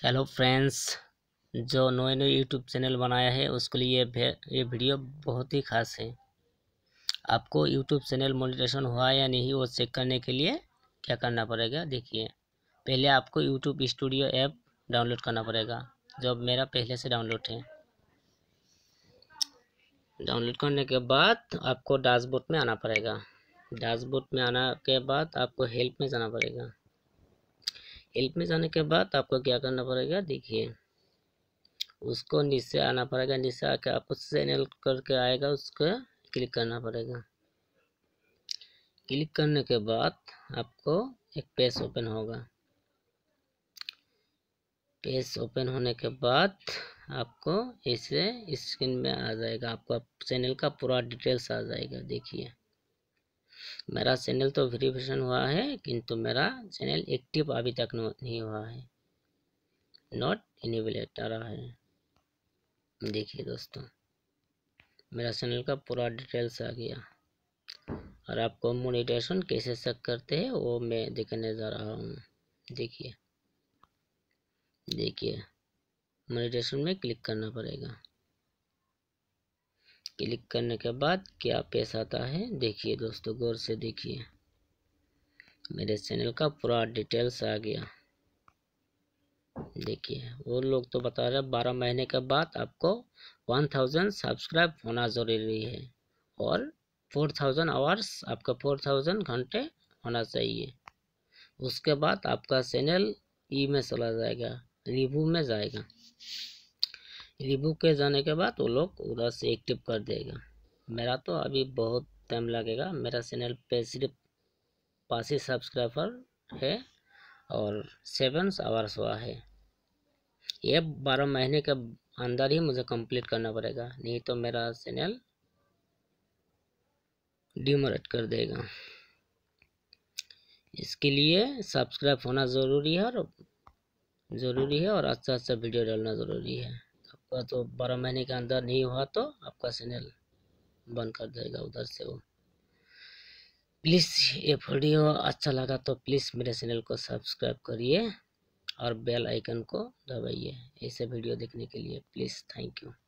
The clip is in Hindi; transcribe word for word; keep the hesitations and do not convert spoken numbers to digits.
हेलो फ्रेंड्स, जो नए नए यूट्यूब चैनल बनाया है उसके लिए ये वीडियो बहुत ही खास है। आपको यूट्यूब चैनल मोनेटाइजेशन हुआ या नहीं वो चेक करने के लिए क्या करना पड़ेगा, देखिए। पहले आपको यूट्यूब स्टूडियो ऐप डाउनलोड करना पड़ेगा, जो मेरा पहले से डाउनलोड है। डाउनलोड करने के बाद आपको डैशबोर्ड में आना पड़ेगा। डैशबोर्ड में आने के बाद आपको हेल्प में जाना पड़ेगा। हेल्प में जाने के बाद आपको क्या करना पड़ेगा, देखिए। उसको नीचे आना पड़ेगा। नीचे आके आपको चैनल करके आएगा, उसको क्लिक करना पड़ेगा। क्लिक करने के बाद आपको एक पेज ओपन होगा। पेज ओपन होने के बाद आपको इसे स्क्रीन में आ जाएगा। आपका चैनल का पूरा डिटेल्स आ जाएगा। देखिए, मेरा चैनल तो वेरिफिकेशन हुआ है, किंतु मेरा चैनल एक्टिव अभी तक नहीं हुआ है। नॉट इनेबल्ड आ रहा है। देखिए दोस्तों, मेरा चैनल का पूरा डिटेल्स आ गया। और आपको मोनेटाइजेशन कैसे चेक करते हैं वो मैं दिखाने जा रहा हूँ। देखिए देखिए मोनेटाइजेशन में क्लिक करना पड़ेगा। क्लिक करने के बाद क्या पेज आता है, देखिए दोस्तों, गौर से देखिए। मेरे चैनल का पूरा डिटेल्स आ गया। देखिए, वो लोग तो बता रहे बारह महीने के बाद आपको वन थाउजेंड सब्सक्राइब होना जरूरी है और फोर थाउजेंड आवर्स, आपका फोर थाउजेंड घंटे होना चाहिए। उसके बाद आपका चैनल ई में चला जाएगा, रिव्यू में जाएगा। रिव्यू के जाने के बाद वो लोग उधर से एक्टिव कर देगा। मेरा तो अभी बहुत टाइम लगेगा। मेरा चैनल पे सिर्फ पाँच ही सब्सक्राइबर है और सेवन आवर्स हुआ है। ये बारह महीने के अंदर ही मुझे कंप्लीट करना पड़ेगा, नहीं तो मेरा चैनल डिमोनेटाइज कर देगा। इसके लिए सब्सक्राइब होना ज़रूरी है और ज़रूरी है और अच्छा अच्छा वीडियो डालना ज़रूरी है। आपका तो बारह महीने के अंदर नहीं हुआ तो आपका चैनल बंद कर देगा उधर से वो। प्लीज़ ये वीडियो अच्छा लगा तो प्लीज़ मेरे चैनल को सब्सक्राइब करिए और बेल आइकन को दबाइए ऐसे वीडियो देखने के लिए। Please, thank you.